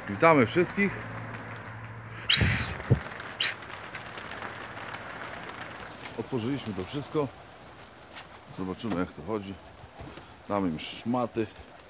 Witamy wszystkich. Otworzyliśmy to wszystko. Zobaczymy, jak to chodzi. Damy im szmaty.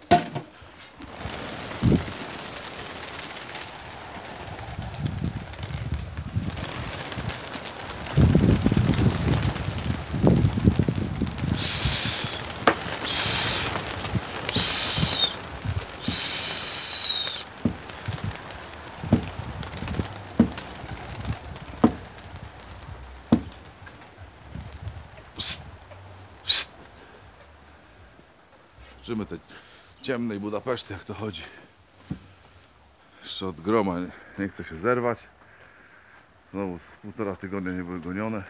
Zobaczymy te ciemnej Budapeszty, jak to chodzi. Jeszcze od groma nie chce się zerwać. Znowu z 1,5 tygodnia nie były gonione.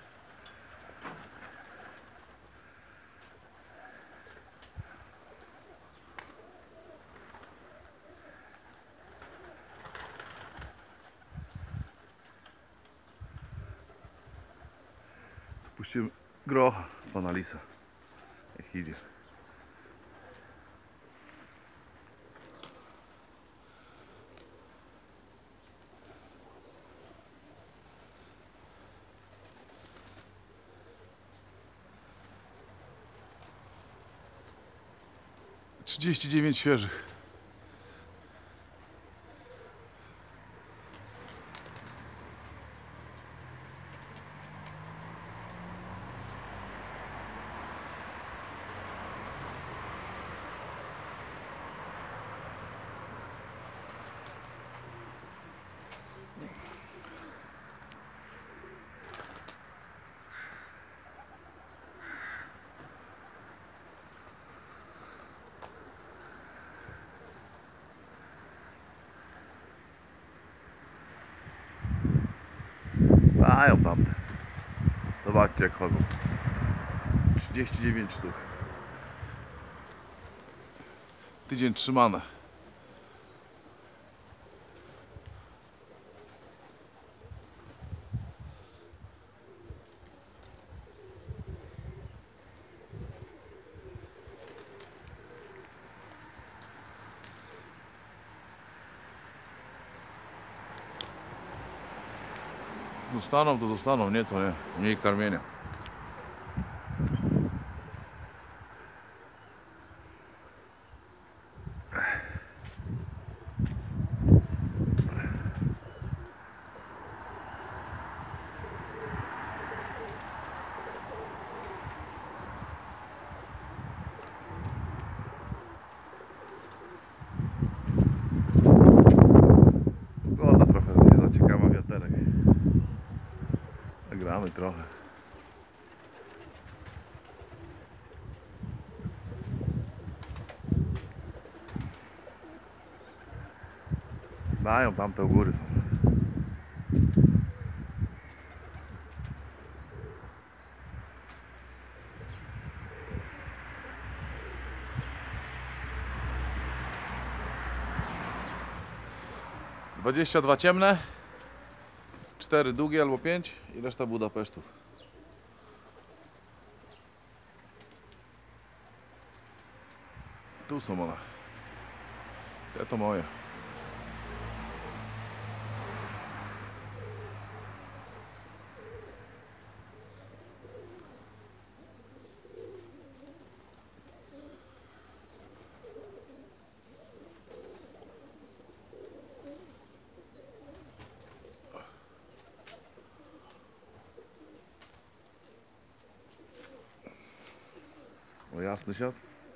Puścimy grocha pana lisa. Niech idzie. - 39 świeżych. Mają tamte. Zobaczcie, jak chodzą. 39 sztuk. Tydzień trzymane. Zostaną, to zostaną, nie, to nie. Mniej karmienia. Pogoda trochę nie za ciekawa, wiaterek. Nagramy trochę. Dają, tamte u góry są. - 22 ciemne, 4 długie albo 5 i reszta Budapesztów. Tu są one. Te to moje. O, jasny siat.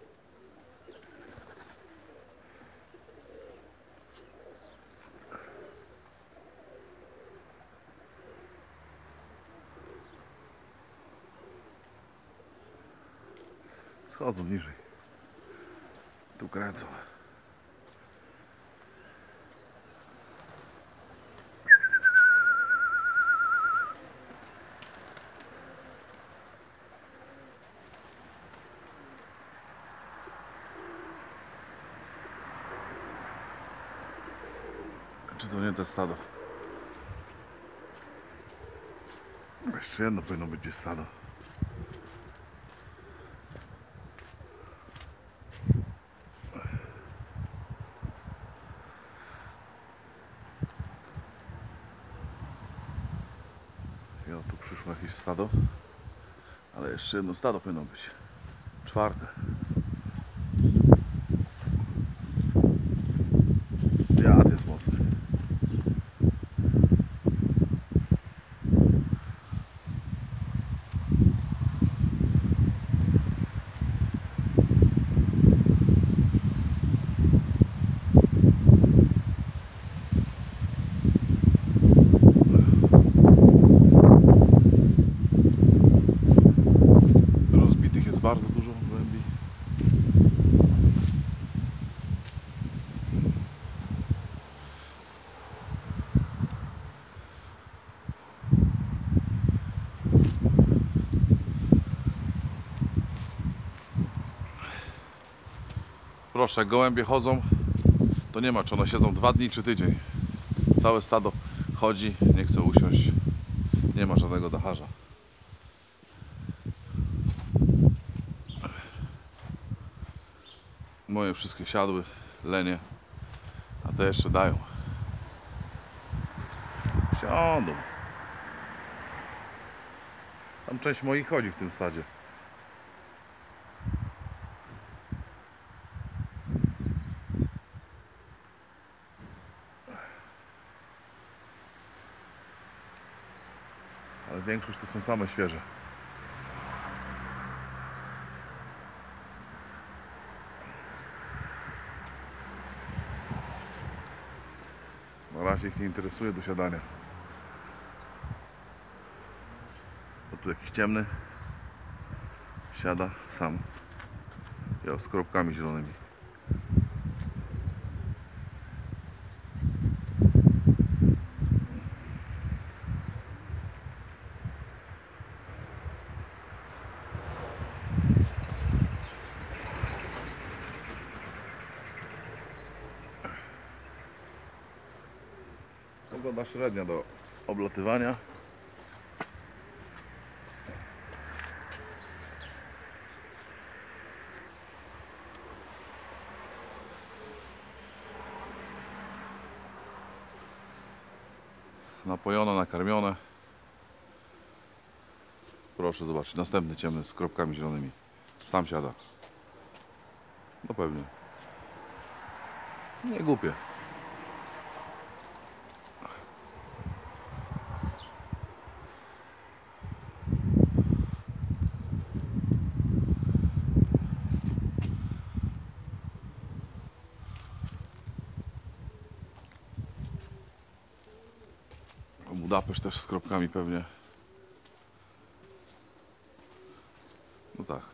Schodzą niżej. Tu kręcą. Czy to nie te stado? Jeszcze jedno powinno być gdzieś stado. przyszło jakieś stado, ale jeszcze jedno stado powinno być. Czwarte. Wiatr jest mocny. Rozbitych jest bardzo dużo gołębi. Proszę, jak gołębie chodzą, to nie ma czy one siedzą 2 dni czy tydzień. Całe stado chodzi, nie chce usiąść. Nie ma żadnego dacharza. Moje wszystkie siadły, lenie, a te jeszcze dają. Siądą. Tam część moich chodzi w tym stadzie. Ale większość to są same świeże. Na razie ich nie interesuje do siadania. O, tu jakiś ciemny siada sam. Ja z kropkami zielonymi. Pogoda średnia do oblatywania. Napojone, nakarmione. Proszę zobaczyć, następny ciemny z kropkami zielonymi. Sam siada. No pewnie. Nie głupie. Budapeszt też z kropkami pewnie. No tak.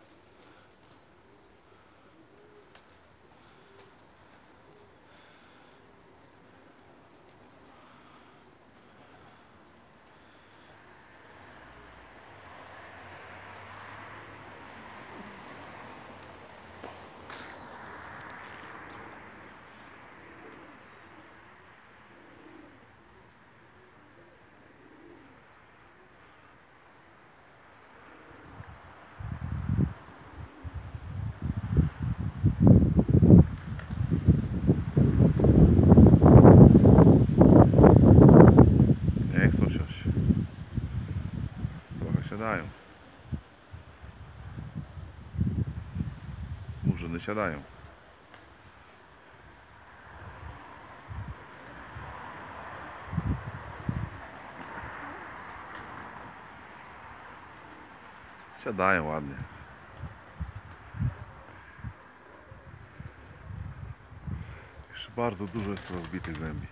Nie chcą siąść. Trochę siadają. Murzyny siadają. Siadają ładnie. Jeszcze bardzo dużo jest rozbitych głębi.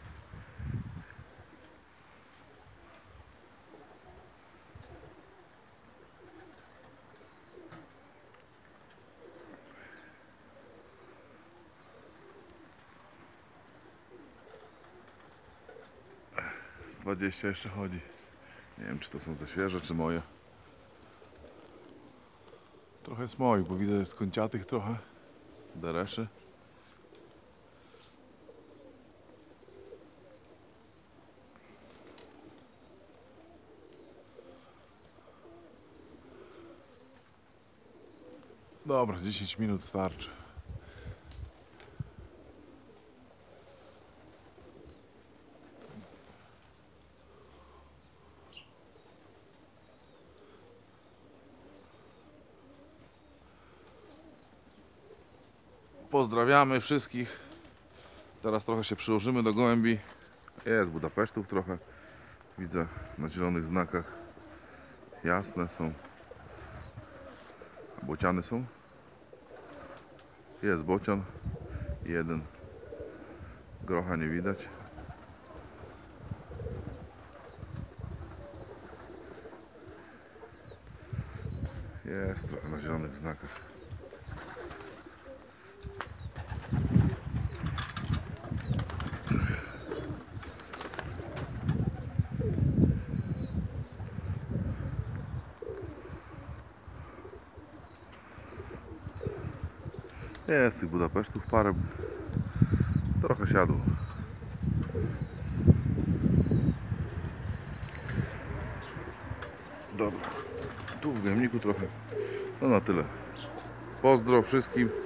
Z 20 jeszcze chodzi. Nie wiem, czy to są te świeże, czy moje. Trochę jest moich, bo widzę jest końciatych trochę. Dereszy. Dobra, 10 minut starczy. Pozdrawiamy wszystkich. Teraz trochę się przyłożymy do gołębi. Jest Budapesztów trochę. Widzę na zielonych znakach. Jasne są. Bociany są. Jest bocian. Jeden. Grocha nie widać. Jest trochę na zielonych znakach. Jest tych Budapesztów parę. Trochę siadło. Dobra. Tu w gojemniku trochę. No na tyle. Pozdro wszystkim.